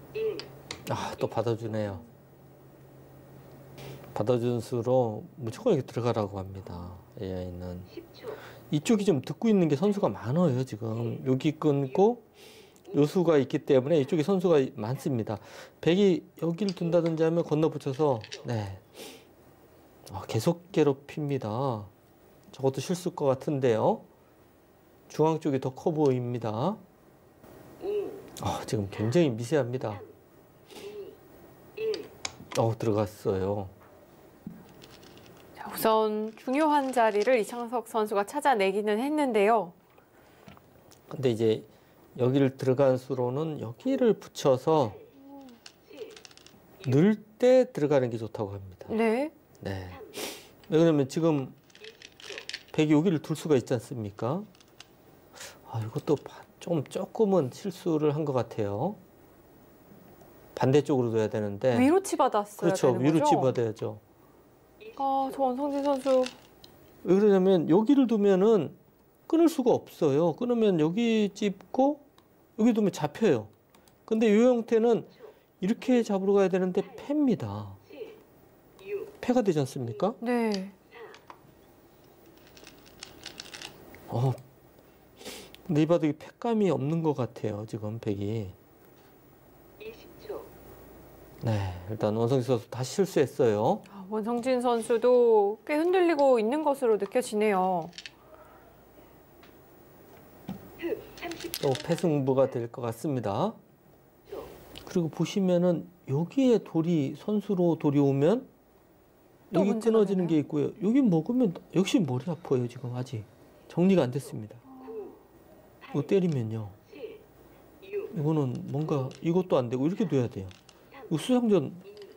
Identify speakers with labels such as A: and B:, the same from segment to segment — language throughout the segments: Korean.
A: 아, 또 받아주네요. 받아준 수로 무조건 이렇게 들어가라고 합니다. AI는. 이쪽이 좀 듣고 있는 게 선수가 많아요, 지금. 여기 끊고 요 수가 있기 때문에 이쪽에 선수가 많습니다. 백이 여기를 둔다든지 하면 건너붙여서, 네. 계속 괴롭힙니다. 저것도 실수일 것 같은데요. 중앙 쪽이 더 커 보입니다. 지금 굉장히 미세합니다. 들어갔어요.
B: 자, 우선 중요한 자리를 이창석 선수가 찾아내기는 했는데요.
A: 근데 이제 여기를 들어간 수로는 여기를 붙여서 넣을 때 들어가는 게 좋다고 합니다.
B: 네.
A: 네. 왜냐면 지금 백이 여기를 둘 수가 있지 않습니까? 이것도 조금은 실수를 한 것 같아요. 반대쪽으로 둬야 되는데.
B: 위로 치받았어야
A: 그렇죠.
B: 되는
A: 위로
B: 거죠?
A: 치받아야죠.
B: 저 원성진 선수.
A: 왜 그러냐면 여기를 두면은 끊을 수가 없어요. 끊으면 여기 찝고 여기 두면 잡혀요. 근데 이 형태는 이렇게 잡으러 가야 되는데 패입니다. 패가 되지 않습니까?
B: 네.
A: 근데 이 바둑이 패감이 없는 것 같아요. 지금 백이. 네, 일단 원성진 선수 다시 실수했어요.
B: 원성진 선수도 꽤 흔들리고 있는 것으로 느껴지네요.
A: 또 패승부가 될 것 같습니다. 그리고 보시면은 여기에 선수로 돌이 오면 여기 끊어지는 게 있고요. 여기 먹으면 역시 머리 아파요. 지금 아직 정리가 안 됐습니다. 이거 때리면요. 이거는 뭔가 이것도 안 되고 이렇게 둬야 돼요. 이거 수상전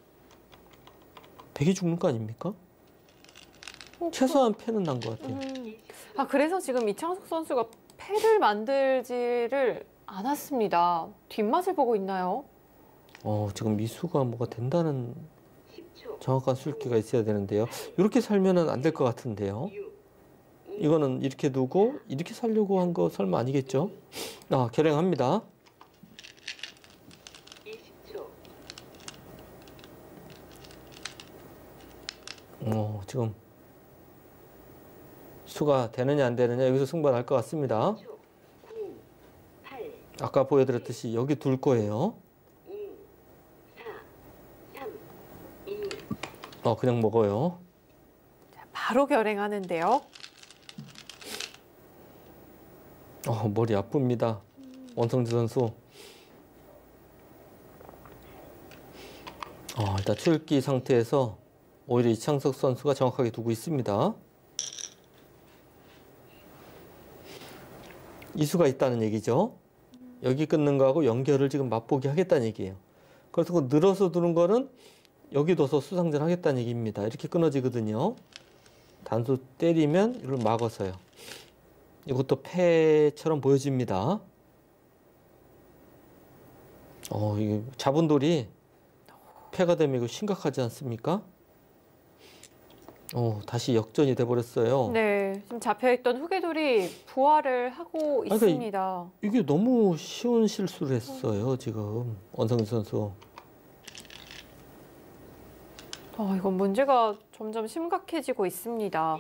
A: 백이 죽는 거 아닙니까? 최소한 패는 난 것 같아요.
B: 그래서 지금 이창석 선수가 패를 만들지를 않았습니다. 뒷맛을 보고 있나요?
A: 지금 미수가 뭐가 된다는 정확한 술기가 있어야 되는데요. 이렇게 살면은 안 될 것 같은데요. 이거는 이렇게 두고 이렇게 살려고 한 거 설마 아니겠죠? 결행합니다. 지금 수가 되느냐 안 되느냐 여기서 승부가 날 것 같습니다. 아까 보여드렸듯이 여기 둘 거예요. 그냥 먹어요.
B: 자, 바로 결행하는데요.
A: 머리 아픕니다. 원성진 선수. 일단 출기 상태에서 오히려 이창석 선수가 정확하게 두고 있습니다. 이수가 있다는 얘기죠. 여기 끊는 거하고 연결을 지금 맛보기 하겠다는 얘기예요. 그래서 그 늘어서 두는 거는 여기 둬서 수상전 하겠다는 얘기입니다. 이렇게 끊어지거든요. 단수 때리면 이걸 막아서요. 이것도 패처럼 보여집니다. 이게 잡은 돌이 패가 되면 이거 심각하지 않습니까? 다시 역전이 돼버렸어요.
B: 네, 지금 잡혀있던 후계돌이 부활을 하고 있습니다.
A: 이게 너무 쉬운 실수를 했어요, 지금. 원성진 선수.
B: 이건 문제가 점점 심각해지고 있습니다.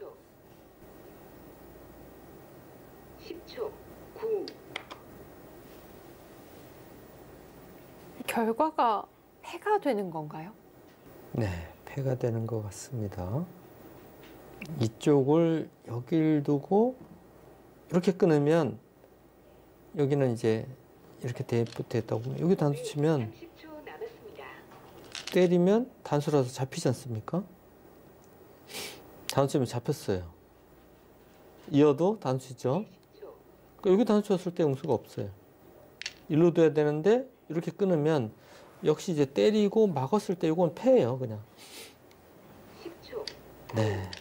C: 10초. 9.
B: 결과가 패가 되는 건가요?
A: 네, 패가 되는 것 같습니다. 이쪽을 여길 두고 이렇게 끊으면 여기는 이제 이렇게 붙어있다고 여기 단수 치면
C: 30초 남았습니다.
A: 때리면 단수라서 잡히지 않습니까? 단수 치면 잡혔어요. 이어도 단수죠. 그러니까 여기 단수 쳤을 때 응수가 없어요. 일로 둬야 되는데 이렇게 끊으면 역시 이제 때리고 막았을 때 이건 패예요, 그냥.
C: 10초.
A: 네.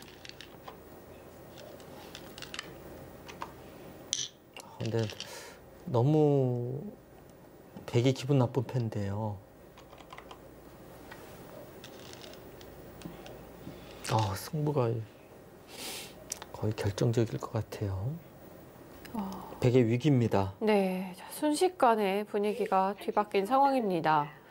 A: 근데 너무 백이 기분 나쁜 패인데요. 승부가 거의 결정적일 것 같아요. 백의 위기입니다.
B: 네, 자, 순식간에 분위기가 뒤바뀐 상황입니다.